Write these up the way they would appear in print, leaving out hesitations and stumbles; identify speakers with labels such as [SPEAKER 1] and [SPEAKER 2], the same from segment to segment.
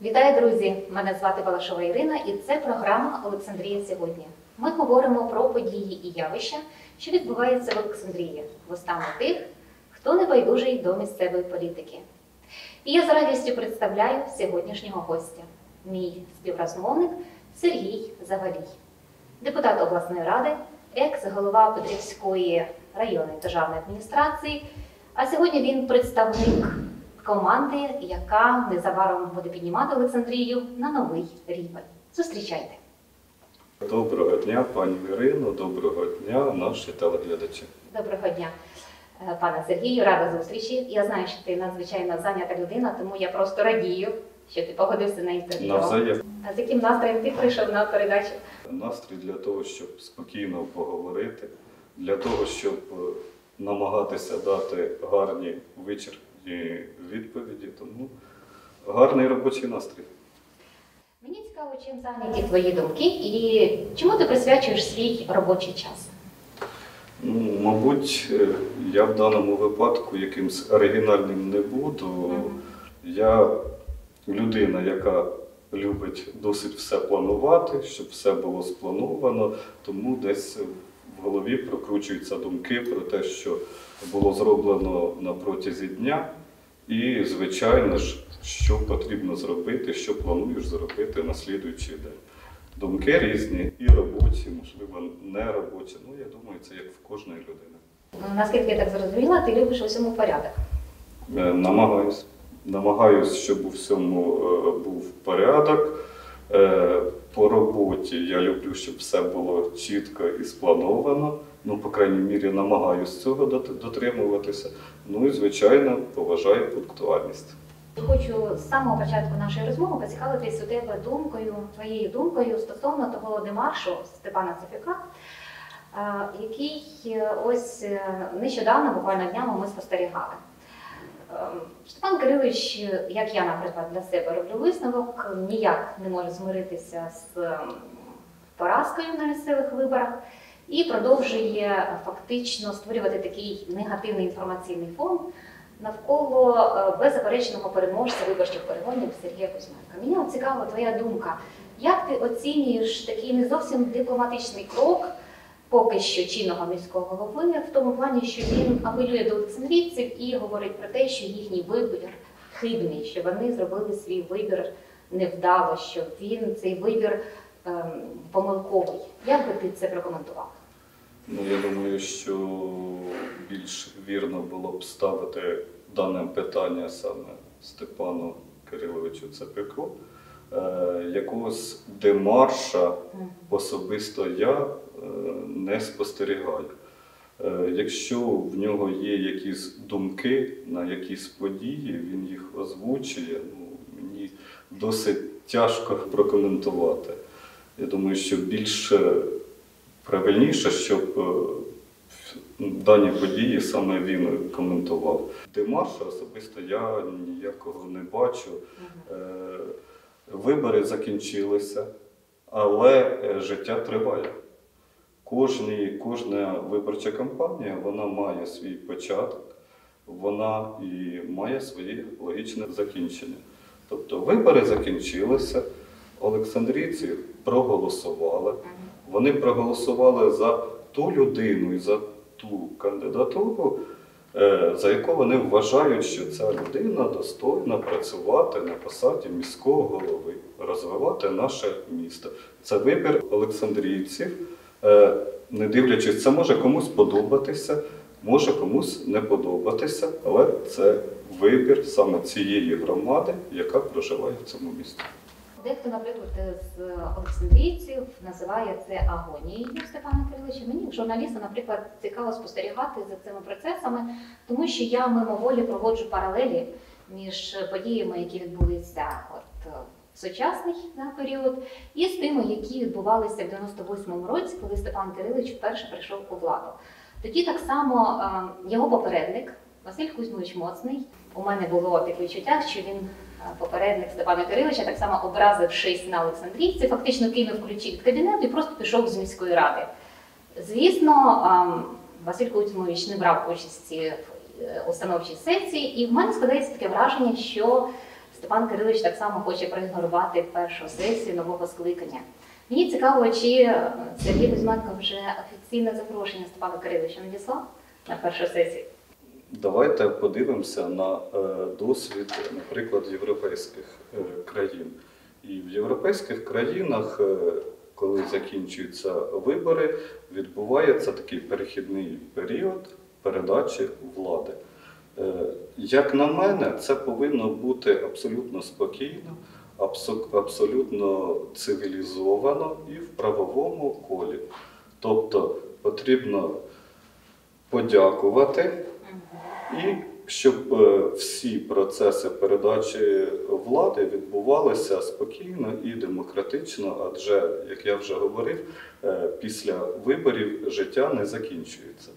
[SPEAKER 1] Вітаю, друзі! Мене звати Балашова Ірина і це програма «Олександрія сьогодні». Ми говоримо про події і явища, що відбуваються в Олександрії, вустами тих, хто не байдужий до місцевої політики. І я з радістю представляю сьогоднішнього гостя, мій співрозмовник Сергій Завалій, депутат обласної ради, екс-голова Петрівської районної державної адміністрації, а сьогодні він представник команди, яка незабаром буде піднімати Олександрію на новий рівень. Зустрічайте!
[SPEAKER 2] Доброго дня, пані Ірино, доброго дня, наші телеглядачі.
[SPEAKER 1] Доброго дня, пане Сергію, рада зустрічі. Я знаю, що ти надзвичайно зайнята людина, тому я просто радію, що ти погодився на інтерв'ю.
[SPEAKER 2] Навзаєм.
[SPEAKER 1] А з яким настроєм ти прийшов на передачу?
[SPEAKER 2] Настрій для того, щоб спокійно поговорити, для того, щоб намагатися дати гарні вичерпні відповіді, тому гарний робочий настрій.
[SPEAKER 1] Мені цікаво, чим зайняті твої думки і чому ти присвячуєш свій робочий час?
[SPEAKER 2] Мабуть, я в даному випадку якимсь оригінальним не буду. Я людина, яка любить досить все планувати, щоб все було сплановано, тому десь в голові прокручуються думки про те, що було зроблено на протязі дня і, звичайно ж, що потрібно зробити, що плануєш зробити на слідуючий день. Думки різні, і робочі, можливо, не робочі. Я думаю, це як в кожної людини.
[SPEAKER 1] Наскільки я так зрозуміла, ти любиш у всьому порядок?
[SPEAKER 2] Намагаюсь. Намагаюсь, щоб у всьому був порядок. По роботі я люблю, щоб все було чітко і сплановано. По крайній мірі, намагаюсь цього дотримуватися. І, звичайно, поважаю пунктуальність.
[SPEAKER 1] Хочу з самого початку нашої розмови поцікавитись у тебе твоєю думкою стосовно того демаршу Степана Цефюка, який ось нещодавно, буквально днями, ми спостерігали. Степан Кирилович, як я, наприклад, для себе роблю висновок, ніяк не може змиритися з поразкою на місцевих виборах і продовжує фактично створювати такий негативний інформаційний фон навколо беззаперечного переможця виборчих перегонів Сергія Кузьменка. Мені цікава твоя думка. Як ти оцінюєш такий не зовсім дипломатичний крок поки що чинного міського голови, в тому плані, що він апелює до олександрійців і говорить про те, що їхній вибір хибний, що вони зробили свій вибір невдало, що цей вибір помилковий. Як би ти це прокоментував?
[SPEAKER 2] Я думаю, що більш вірно було б ставити дане питання саме Степану Кириловичу Цефюку. Якогось демарша особисто я не спостерігаю. Якщо в нього є якісь думки на якісь події, він їх озвучує, мені досить тяжко прокоментувати. Я думаю, що більш правильніше, щоб дані події саме він коментував. Демарша особисто я ніякого не бачу. Вибори закінчилися, але життя триває. Кожна виборча кампанія, вона має свій початок, вона і має своє логічне закінчення. Тобто вибори закінчилися, олександрійці проголосували. Вони проголосували за ту людину і за ту кандидатуру, за яку вони вважають, що ця людина достойна працювати на посаді міського голови, розвивати наше місто. Це вибір олександрійців, не дивлячись, це може комусь подобатися, може комусь не подобатися, але це вибір саме цієї громади, яка проживає в цьому місті.
[SPEAKER 1] Дехто, наприклад, з олександрійців називає це агонією Степана Кириловича. Мені, як журналісту, наприклад, цікаво спостерігати за цими процесами, тому що я мимоволі проводжу паралелі між подіями, які відбулися в сучасний період, і з тими, які відбувалися в 98-му році, коли Степан Кирилович вперше прийшов у владу. Тоді так само його попередник Василь Кузьмович Моцний, у мене було таке відчуття, що він попередник Степана Кириловича, так само образившись на олександрійців, фактично кинув ключі від кабінету і просто пішов з міської ради. Звісно, Василь Кузьмович не брав участі в установчій сесії, і в мене складається таке враження, що Степан Кирилович так само хоче проігнорувати першу сесію нового скликання. Мені цікаво, чи Сергій Кузьменко вже офіційне запрошення Степана Кириловича надіслав на першу сесію?
[SPEAKER 2] Давайте подивимося на досвід, наприклад, європейських країн. І в європейських країнах, коли закінчуються вибори, відбувається такий перехідний період передачі влади. Як на мене, це повинно бути абсолютно спокійно, абсолютно цивілізовано і в правовому колі. Тобто потрібно подякувати, і щоб всі процеси передачі влади відбувалися спокійно і демократично, адже, як я вже говорив, після виборів життя не закінчується.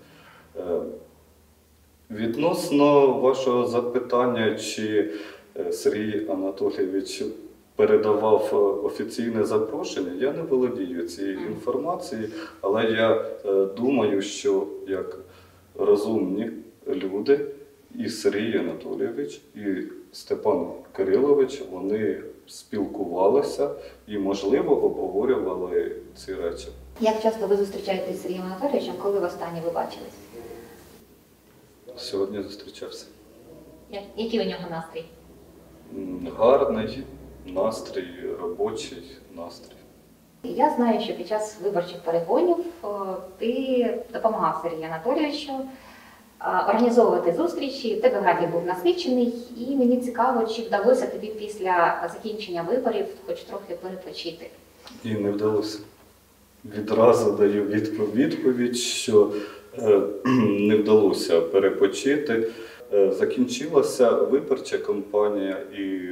[SPEAKER 2] Відносно вашого запитання, чи Сергій Анатолійович передавав офіційне запрошення, я не володію цією інформацією, але я думаю, що як розумні люди, і Сергій Анатолійович, і Степан Кирилович, вони спілкувалися і, можливо, обговорювали ці речі.
[SPEAKER 1] Як часто ви зустрічаєтесь з Сергієм Анатолійовичем, коли востаннє ви бачились?
[SPEAKER 2] Сьогодні зустрічався.
[SPEAKER 1] Який у нього настрій?
[SPEAKER 2] Гарний настрій, робочий настрій.
[SPEAKER 1] Я знаю, що під час виборчих перегонів ти допомагав Сергію Анатолійовичу організовувати зустрічі, в тебе графік був насичений, і мені цікаво, чи вдалося тобі після закінчення виборів хоч трохи перепочити.
[SPEAKER 2] І не вдалося. Відразу даю відповідь, що не вдалося перепочити. Закінчилася виборча кампанія і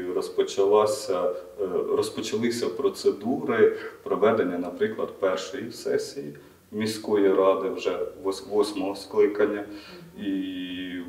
[SPEAKER 2] розпочалися процедури проведення, наприклад, першої сесії міської ради вже 8-го скликання. І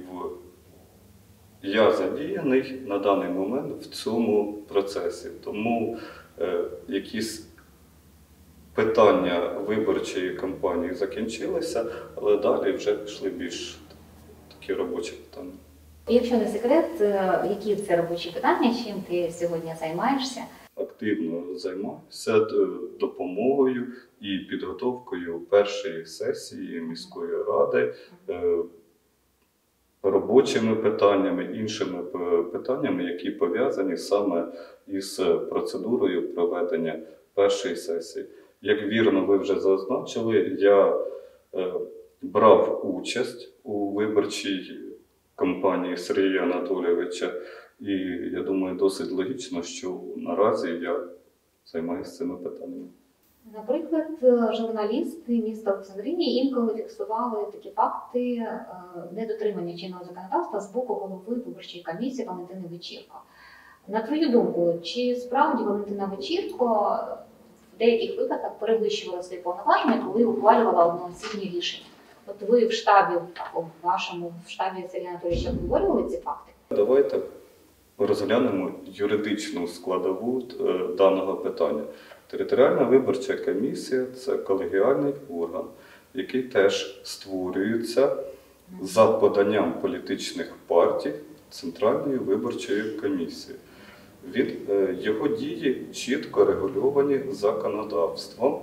[SPEAKER 2] я задіяний на даний момент в цьому процесі. Тому якісь питання виборчої кампанії закінчилися, але далі вже пішли більш такі робочі питання.
[SPEAKER 1] Якщо не секрет, які це робочі питання, чим ти сьогодні займаєшся?
[SPEAKER 2] Активно займаюся допомогою і підготовкою першої сесії міської ради, робочими питаннями, іншими питаннями, які пов'язані саме із процедурою проведення першої сесії. Як вірно ви вже зазначили, я брав участь у виборчій кампанії Сергія Анатолійовича, і я думаю, досить логічно, що наразі я займаюся цими питаннями.
[SPEAKER 1] Наприклад, журналісти міста Олександрії інколи фіксували такі факти недотримання чинного законодавства з боку голови виборчої комісії Валентини Вечірко. На твою думку, чи справді Валентина Вечірко в деяких випадках перевищувала свої повноваження, коли ухвалювала одноосібні рішення? От ви в штабі, в вашому штабі Сергія Анатолійовича обговорювали ці факти?
[SPEAKER 2] Давайте розглянемо юридичну складову даного питання. Територіальна виборча комісія – це колегіальний орган, який теж створюється за поданням політичних партій Центральної виборчої комісії. Його дії чітко регульовані законодавством.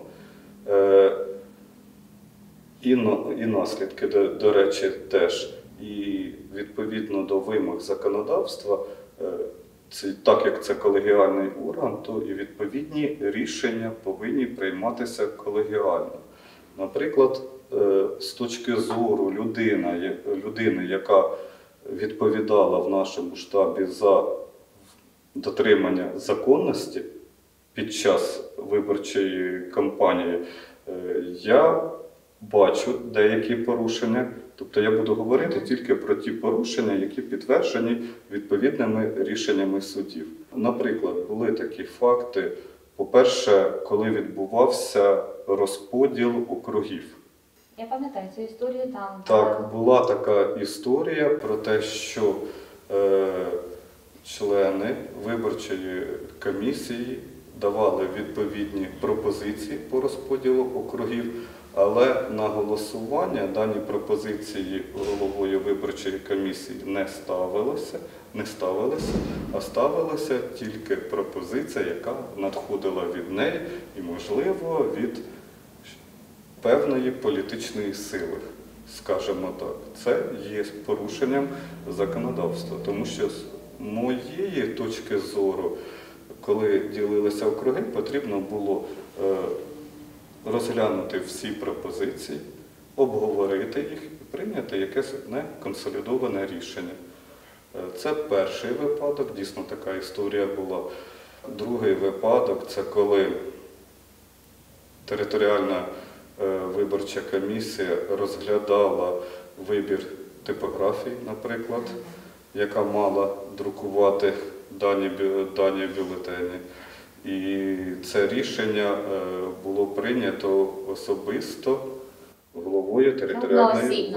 [SPEAKER 2] І наслідки, до речі, теж. І відповідно до вимог законодавства, так як це колегіальний орган, то і відповідні рішення повинні прийматися колегіально. Наприклад, з точки зору людини, яка відповідала в нашому штабі за дотримання законності під час виборчої кампанії, я бачу деякі порушення, тобто я буду говорити тільки про ті порушення, які підтверджені відповідними рішеннями судів. Наприклад, були такі факти. По-перше, коли відбувався розподіл округів.
[SPEAKER 1] Я пам'ятаю цю історію там.
[SPEAKER 2] Так, була така історія про те, що члени виборчої комісії давали відповідні пропозиції по розподілу округів, але на голосування дані пропозиції головою виборчої комісії не ставилися, не ставилися, а ставилася тільки пропозиція, яка надходила від неї і, можливо, від певної політичної сили, скажімо так. Це є порушенням законодавства, тому що з моєї точки зору, коли ділилися округи, потрібно було розглянути всі пропозиції, обговорити їх і прийняти якесь одне консолідоване рішення. Це перший випадок, дійсно така історія була. Другий випадок – це коли територіальна виборча комісія розглядала вибір типографії, наприклад, яка мала друкувати дані бюлетені. І це рішення було прийнято особисто головою територіальної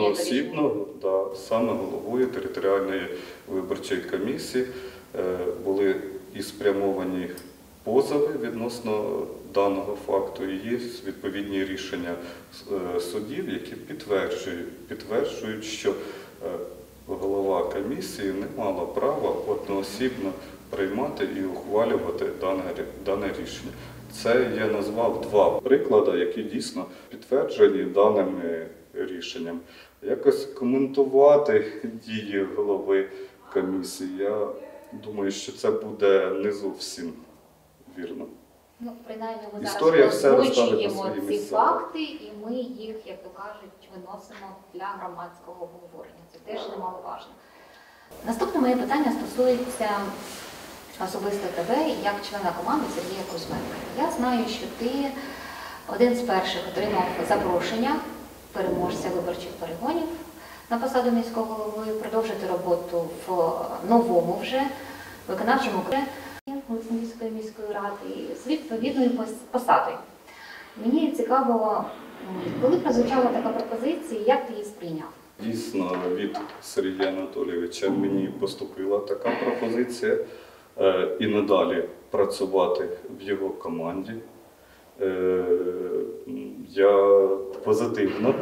[SPEAKER 2] саме головою територіальної виборчої комісії були і спрямовані позови відносно даного факту, і є відповідні рішення судів, які підтверджують, що голова комісії не мала права одноосібно приймати і ухвалювати дане рішення. Це я назвав два приклади, які дійсно підтверджені даними рішенням. Якось коментувати дії голови комісії, я думаю, що це буде не зовсім вірно.
[SPEAKER 1] Ну, принаймні, ми
[SPEAKER 2] Історія
[SPEAKER 1] зараз
[SPEAKER 2] все розставить на
[SPEAKER 1] озвучуємо
[SPEAKER 2] свої
[SPEAKER 1] ці
[SPEAKER 2] місця.
[SPEAKER 1] факти, і ми їх, як то кажуть, виносимо для громадського обговорення. Це теж немаловажно. Наступне моє питання стосується особисто тебе, як члена команди Сергія Кузьменка. Я знаю, що ти один з перших отримав запрошення переможця виборчих перегонів на посаду міського голови, продовжити роботу в новому вже виконавчому комітеті Олександрійської міської ради з відповідною посадою. Мені цікаво, коли прозвучала така пропозиція, як ти її сприйняв?
[SPEAKER 2] Дійсно, від Сергія Анатолійовича мені поступила така пропозиція і надалі працювати в його команді. Я позитивно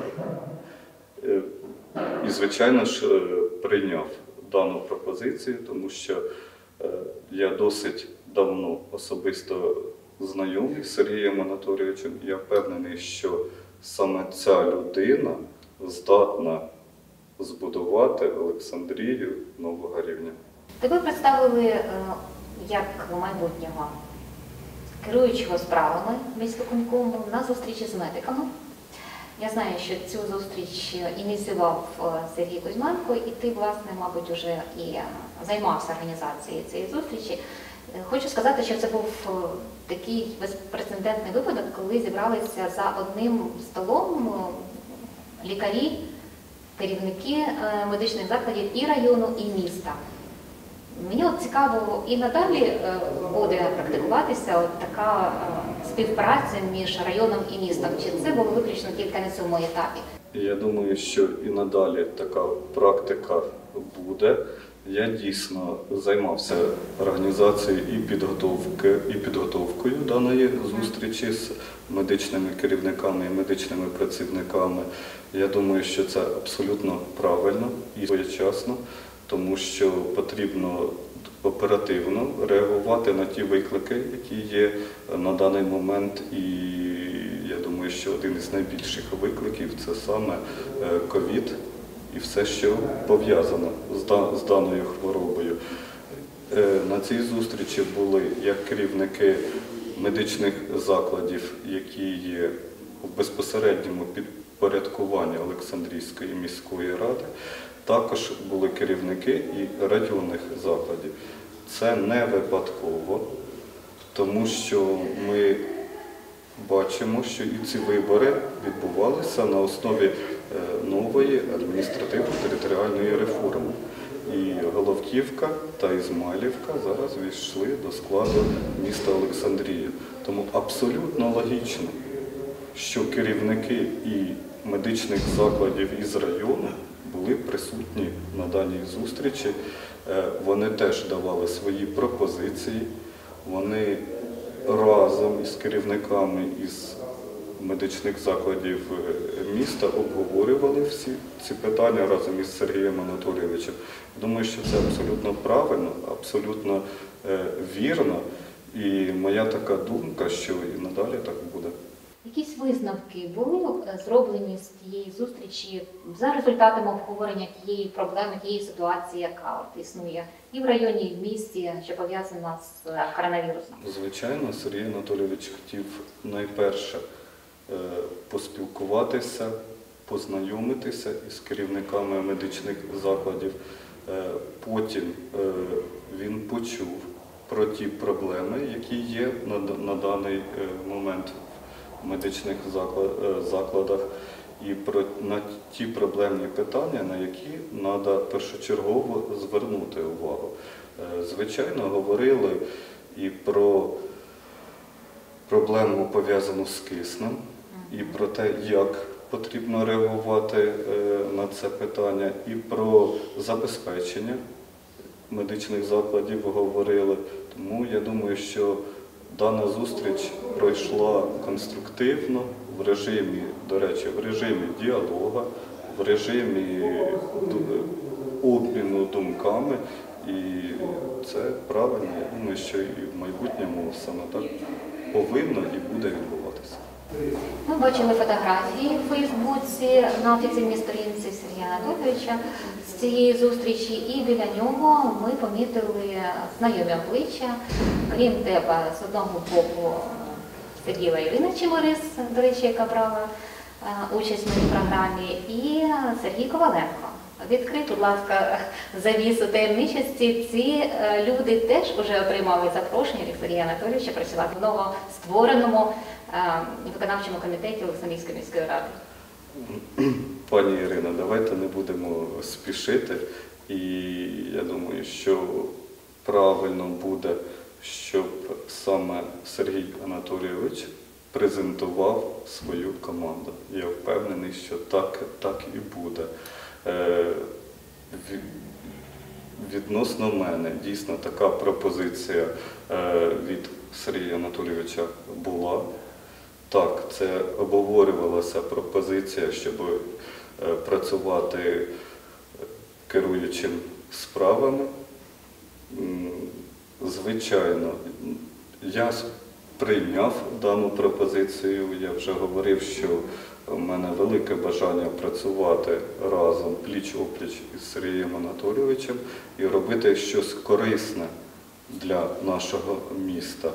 [SPEAKER 2] і, звичайно ж, прийняв дану пропозицію, тому що я досить давно особисто знайомий з Сергієм Анатолійовичем. Я впевнений, що саме ця людина здатна збудувати Олександрію нового рівня.
[SPEAKER 1] Тебе представили як майбутнього керуючого справами міськвиконкому на зустрічі з медиками. Я знаю, що цю зустріч ініціював Сергій Кузьменко, і ти, власне, мабуть, вже і займався організацією цієї зустрічі. Хочу сказати, що це був такий безпрецедентний випадок, коли зібралися за одним столом лікарі, керівники медичних закладів і району, і міста. Мені от цікаво, і надалі буде практикуватися от така співпраця між районом і містом? Чи це було виключно тільки на цьому етапі?
[SPEAKER 2] Я думаю, що і надалі така практика буде. Я дійсно займався організацією і підготовкою даної зустрічі з медичними керівниками і медичними працівниками. Я думаю, що це абсолютно правильно і своєчасно, тому що потрібно оперативно реагувати на ті виклики, які є на даний момент. І я думаю, що один із найбільших викликів – це саме ковід і все, що пов'язано з даною хворобою. На цій зустрічі були як керівники медичних закладів, які є в безпосередньому підпорядкуванні Олександрійської міської ради, також були керівники і районних закладів. Це не випадково, тому що ми бачимо, що і ці вибори відбувалися на основі нової адміністративно-територіальної реформи. І Головківка та Ізмайлівка зараз війшли до складу міста Олександрія. Тому абсолютно логічно, що керівники і медичних закладів із району були присутні на даній зустрічі. Вони теж давали свої пропозиції, вони разом із керівниками із медичних закладів міста обговорювали всі ці питання разом із Сергієм Анатолійовичем. Думаю, що це абсолютно правильно, абсолютно вірно. І моя така думка, що і надалі так буде.
[SPEAKER 3] Якісь висновки були зроблені з тієї зустрічі за результатами обговорення тієї проблеми, тієї ситуації, яка от існує і в районі, і в місті, що пов'язана з коронавірусом?
[SPEAKER 2] Звичайно, Сергій Анатолійович хотів найперше поспілкуватися, познайомитися із керівниками медичних закладів. Потім він почув про ті проблеми, які є на даний момент в медичних закладах, і на ті проблемні питання, на які треба першочергово звернути увагу. Звичайно, говорили і про проблему, пов'язану з киснем, і про те, як потрібно реагувати на це питання, і про забезпечення медичних закладів говорили. Тому я думаю, що дана зустріч пройшла конструктивно, в режимі, до речі, в режимі діалогу, в режимі обміну думками. І це правильно. Я думаю, що і в майбутньому саме так повинно і буде відбуватися.
[SPEAKER 3] Ми бачили фотографії в Фейсбуці на офіційній сторінці Сергія Анатолійовича з цієї зустрічі, і біля нього ми помітили знайомі обличчя. Крім тебе, з одного боку сиділа Ірина Чеморис, до речі, яка брала участь в моїй програмі, і Сергій Коваленко. Відкрий, будь ласка, завісу таємничості. Ці люди теж вже отримали запрошення від Сергія Анатолійовича працювати в новоствореному виконавчому комітеті Олександрійської міської ради.
[SPEAKER 2] Пані Ірино, давайте не будемо спішити. І я думаю, що правильно буде, щоб саме Сергій Анатолійович презентував свою команду. Я впевнений, що так і буде. Відносно мене, дійсно, така пропозиція від Сергія Анатолійовича була. Так, це обговорювалася пропозиція, щоб працювати керуючим справами. Звичайно, я прийняв дану пропозицію, я вже говорив, що в мене велике бажання працювати разом, пліч-опліч із Сергієм Анатолійовичем і робити щось корисне для нашого міста.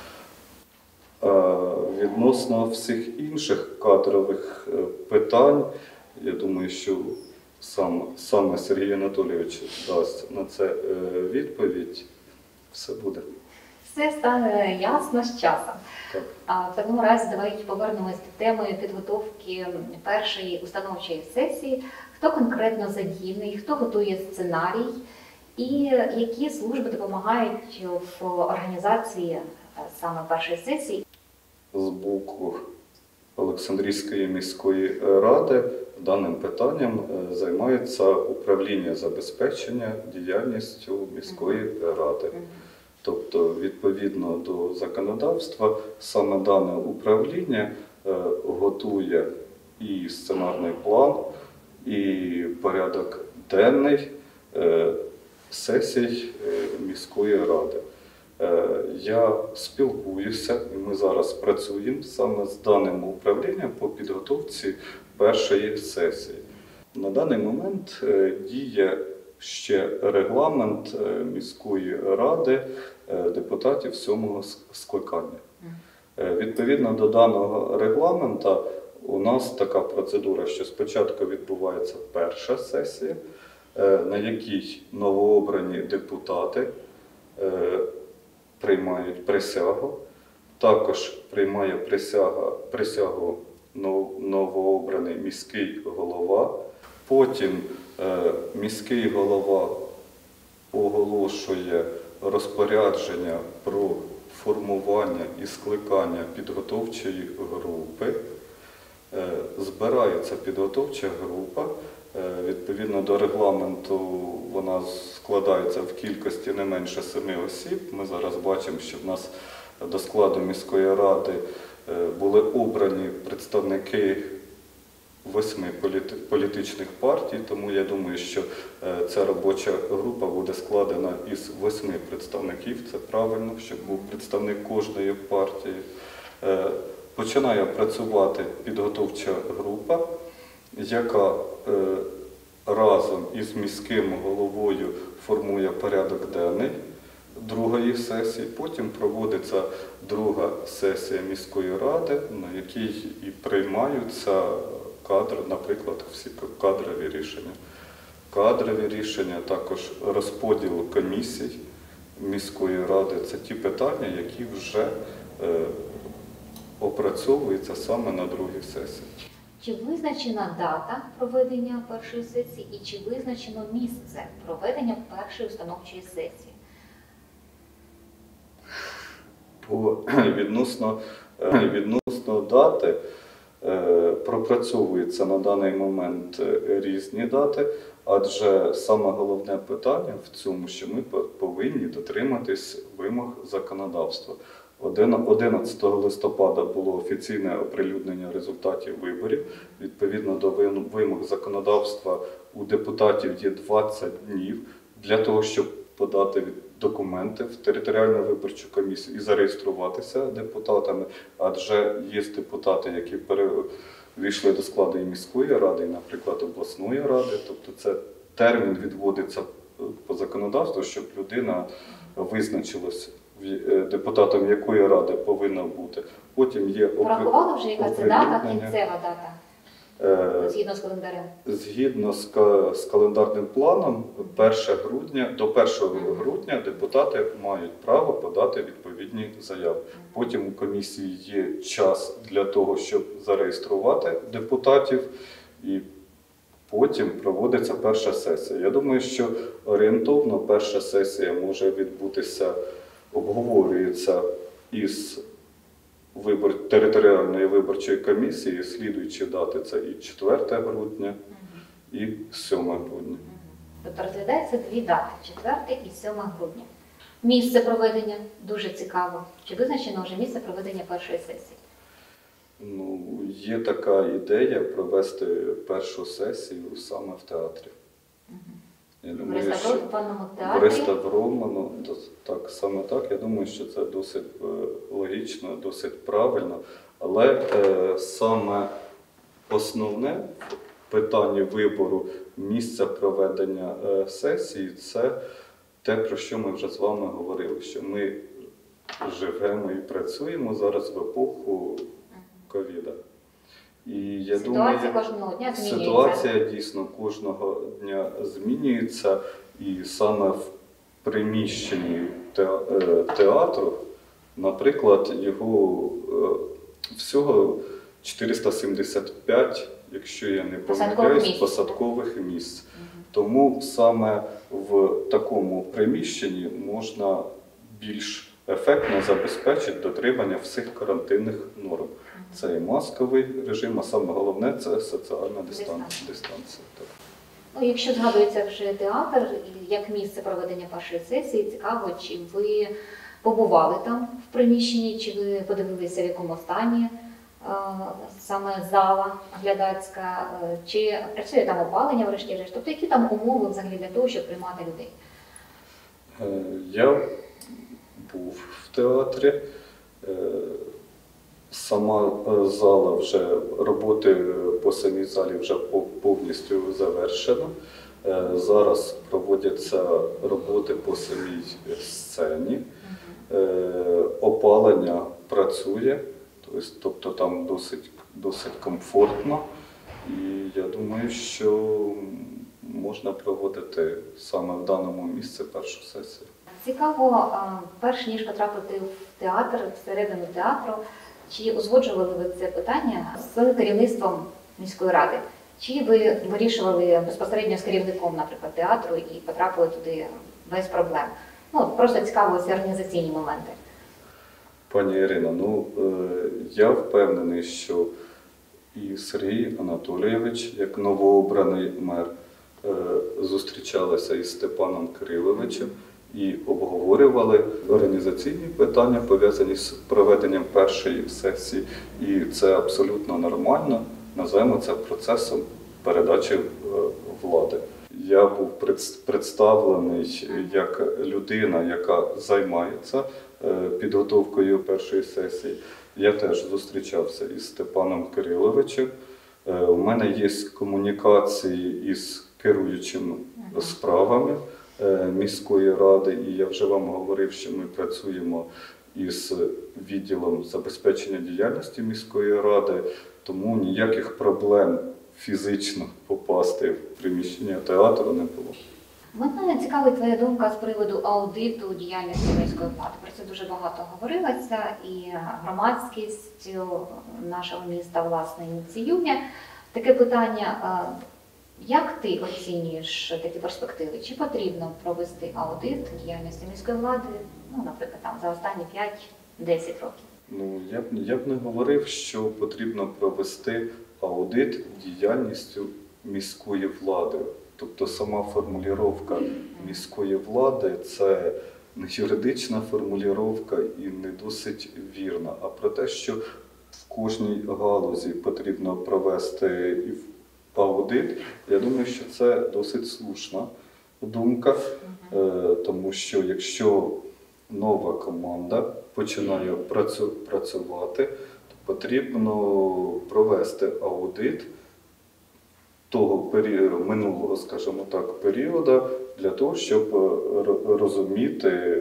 [SPEAKER 2] Відносно всіх інших кадрових питань, я думаю, що саме Сергій Анатолійович дасть на це відповідь. Все буде.
[SPEAKER 3] Все стане ясно з часом.
[SPEAKER 2] Так.
[SPEAKER 3] А в такому разі давайте повернемось до теми підготовки першої установчої сесії. Хто конкретно задіяний, хто готує сценарій і які служби допомагають в організації саме першої сесії?
[SPEAKER 2] З боку Олександрійської міської ради даним питанням займається управління забезпечення діяльністю міської ради. Тобто, відповідно до законодавства, саме дане управління готує і сценарний план, і порядок денний сесій міської ради. Я спілкуюся, і ми зараз працюємо саме з даним управлінням по підготовці першої сесії. На даний момент діє ще регламент міської ради депутатів 7-го скликання. Відповідно до даного регламенту у нас така процедура, що спочатку відбувається перша сесія, на якій новообрані депутати приймають присягу. Також приймає присягу новообраний міський голова. Потім міський голова оголошує розпорядження про формування і скликання підготовчої групи. Збирається підготовча група. Відповідно до регламенту вона складається в кількості не менше 7 осіб. Ми зараз бачимо, що в нас до складу міської ради були обрані представники 8 політичних партій, тому я думаю, що ця робоча група буде складена із 8 представників, це правильно, щоб був представник кожної партії. Починає працювати підготовча група, яка разом із міським головою формує порядок денний другої сесії, потім проводиться друга сесія міської ради, на якій і приймаються кадри, наприклад, всі кадрові рішення. Кадрові рішення, також розподіл комісій міської ради – це ті питання, які вже опрацьовуються саме на другій сесії.
[SPEAKER 3] Чи визначена дата проведення першої сесії і чи визначено місце проведення першої установчої сесії?
[SPEAKER 2] Відносно дати, пропрацьовуються на даний момент різні дати, адже саме головне питання в цьому, що ми повинні дотриматись вимог законодавства. 11 листопада було офіційне оприлюднення результатів виборів. Відповідно до вимог законодавства у депутатів є 20 днів для того, щоб подати документи в територіальну виборчу комісію і зареєструватися депутатами, адже є депутати, які перейшли до складу і міської ради, і, наприклад, обласної ради. Тобто це термін відводиться по законодавству, щоб людина визначилась, депутатом якої ради повинна бути. Потім є
[SPEAKER 3] Порахували вже, яка це дата, кінцева дата? Згідно з календарем?
[SPEAKER 2] Згідно з календарним планом, до 1 грудня депутати мають право подати відповідні заяви. Потім у комісії є час для того, щоб зареєструвати депутатів, і потім проводиться перша сесія. Я думаю, що орієнтовно перша сесія може відбутися, обговорюється із територіальної виборчої комісії, слідуючі дати – це і 4 грудня, і 7 грудня.
[SPEAKER 3] Тобто розглядається дві дати – 4 і 7 грудня. Місце проведення дуже цікаво. Чи визначено вже місце проведення першої сесії?
[SPEAKER 2] Ну, є така ідея провести першу сесію саме в театрі. Я думаю, що
[SPEAKER 3] реставрованому
[SPEAKER 2] в
[SPEAKER 3] театрі?
[SPEAKER 2] реставрованому, так, саме так. Я думаю, що це досить логічно, досить правильно. Але саме основне в питанні вибору місця проведення сесії – це те, про що ми вже з вами говорили, що ми живемо і працюємо зараз в епоху ковіда. І я
[SPEAKER 3] Ситуація кожного дня змінюється.
[SPEAKER 2] Ситуація дійсно кожного дня змінюється, і саме в приміщенні театру, наприклад, його всього 475, якщо я не помиляюсь, посадкових місць. Тому саме в такому приміщенні можна більш ефектно забезпечити дотримання всіх карантинних норм. Це і масковий режим, а саме головне – це соціальна дистанція. Так.
[SPEAKER 3] Ну, якщо згадується вже театр, як місце проведення першої сесії, цікаво, чи ви побували там в приміщенні, чи ви подивилися, в якому стані саме зала глядацька, чи працює там опалення врешті-решт, тобто які там умови взагалі для того, щоб приймати людей?
[SPEAKER 2] Я був в театрі. Сама зала вже, роботи по самій залі вже повністю завершено. Зараз проводяться роботи по самій сцені. Опалення працює, тобто там досить комфортно. І я думаю, що можна проводити саме в даному місці першу сесію.
[SPEAKER 3] Цікаво, перш ніж потрапити в театр, всередину театру, чи узгоджували ви це питання з керівництвом міської ради? Чи ви вирішували безпосередньо з керівником, наприклад, театру і потрапили туди без проблем? Ну, просто цікаво ці організаційні моменти.
[SPEAKER 2] Пані Ірино, я впевнений, що і Сергій Анатолійович, як новообраний мер, зустрічалися із Степаном Кириловичем, і обговорювали організаційні питання, пов'язані з проведенням першої сесії. І це абсолютно нормально. Називаємо це процесом передачі влади. Я був представлений як людина, яка займається підготовкою першої сесії. Я теж зустрічався із Степаном Кириловичем. У мене є комунікації із керуючими справами міської ради, і я вже вам говорив, що ми працюємо із відділом забезпечення діяльності міської ради, тому ніяких проблем фізично попасти в приміщення театру не було.
[SPEAKER 3] Мене цікавить твоя думка з приводу аудиту діяльності міської влади. Про це дуже багато говорилося, і громадськість нашого міста, власне, ініціює. Таке питання, як ти оцінюєш такі перспективи? Чи потрібно провести аудит діяльності міської влади, наприклад, там, за останні 5-10 років?
[SPEAKER 2] Я б не говорив, що потрібно провести аудит діяльністю міської влади. Тобто сама формулювання міської влади – це не юридична формулювання і не досить вірна, а про те, що в кожній галузі потрібно провести аудит, я думаю, що це досить слушна думка, тому що якщо нова команда починає працювати, то потрібно провести аудит того минулого, скажімо так, періоду для того, щоб розуміти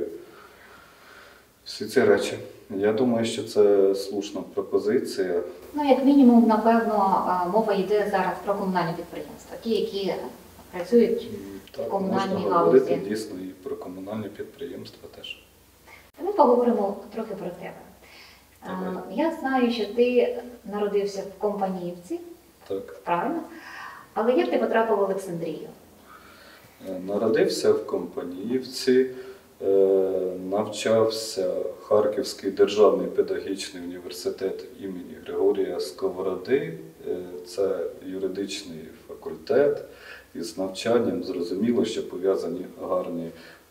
[SPEAKER 2] всі ці речі. Я думаю, що це слушна пропозиція.
[SPEAKER 3] Як мінімум, напевно, мова йде зараз про комунальні підприємства, ті, які працюють в комунальній
[SPEAKER 2] можна
[SPEAKER 3] галузі.
[SPEAKER 2] говорити дійсно і про комунальні підприємства теж.
[SPEAKER 3] Ми поговоримо трохи про тебе.
[SPEAKER 2] Давай.
[SPEAKER 3] Я знаю, що ти народився в Компаніївці,
[SPEAKER 2] Так.
[SPEAKER 3] правильно? Але як ти потрапив в Олександрію?
[SPEAKER 2] Народився в Компаніївці, навчався Харківський державний педагогічний університет імені Григорія Сковороди. Це юридичний факультет. І з навчанням зрозуміло, що пов'язані гарні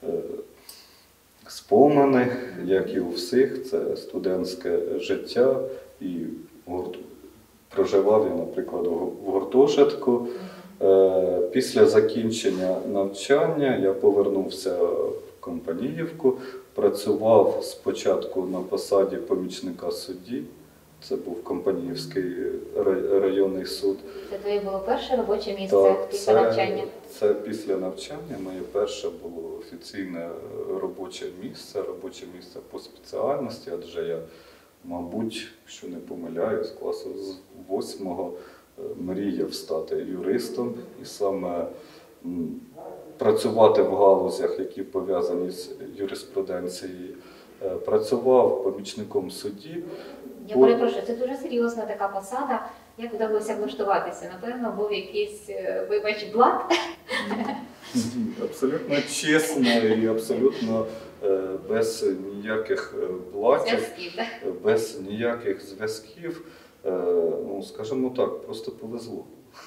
[SPEAKER 2] спомини, як і у всіх. Це студентське життя. І проживав я, наприклад, в гуртожитку. Після закінчення навчання я повернувся в Компаніївку, працював спочатку на посаді помічника судді, це був Компаніївський районний суд.
[SPEAKER 3] Це твоє було перше робоче місце після навчання?
[SPEAKER 2] Це після навчання моє перше було офіційне робоче місце по спеціальності, адже я, мабуть, що не помиляюсь, класу з 8-го мріяв стати юристом і саме працювати в галузях, які пов'язані з юриспруденцією. Працював помічником судді.
[SPEAKER 3] Я перепрошую, це дуже серйозна така посада. Як вдалося влаштуватися? Напевно, був якийсь, вибач, блат?
[SPEAKER 2] Абсолютно чесно і абсолютно без ніяких блатів,
[SPEAKER 3] Зв'язків, так?
[SPEAKER 2] без ніяких зв'язків. Скажімо так, просто повезло.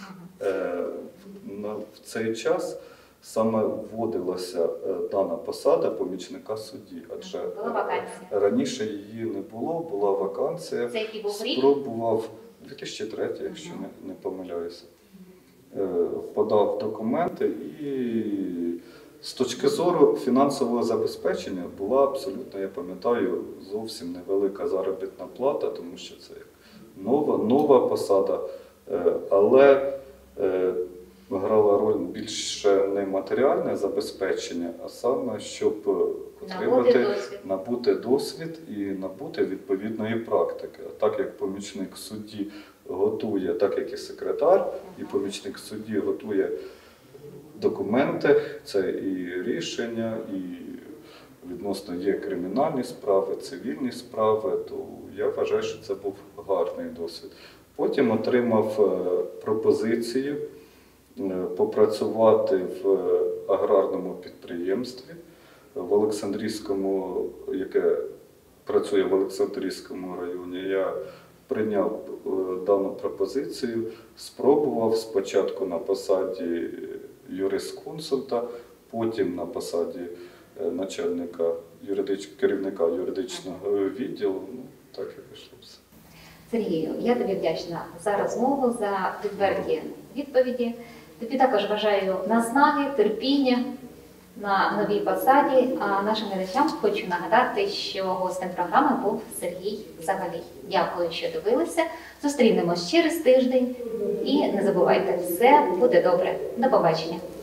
[SPEAKER 2] В цей час саме вводилася дана посада помічника судді, адже
[SPEAKER 3] Була вакансія.
[SPEAKER 2] раніше її не було, була вакансія.
[SPEAKER 3] Це який був рік?
[SPEAKER 2] Спробував 2003, якщо не помиляюся. Подав документи і з точки зору фінансового забезпечення була абсолютно, я пам'ятаю, зовсім невелика заробітна плата, тому що це нова посада, але грала роль більше не матеріальне забезпечення, а саме, щоб набути досвід і набути відповідної практики. Так як помічник судді готує, так як і секретар, і помічник судді готує документи, це і рішення, і відносно є кримінальні справи, цивільні справи, то я вважаю, що це був гарний досвід. Потім отримав пропозицію попрацювати в аграрному підприємстві в Олександрійському, яке працює в Олександрійському районі. Я прийняв дану пропозицію, спробував спочатку на посаді юрисконсульта, потім на посаді начальника керівника юридичного відділу. Ну, так і вийшло все.
[SPEAKER 1] Сергію, я тобі вдячна за розмову, за відверті відповіді. Тобі також бажаю наснаги, терпіння на новій посаді. А нашим глядачам хочу нагадати, що гостем програми був Сергій Завалій. Дякую, що дивилися. Зустрінемось через тиждень. І не забувайте, все буде добре. До побачення.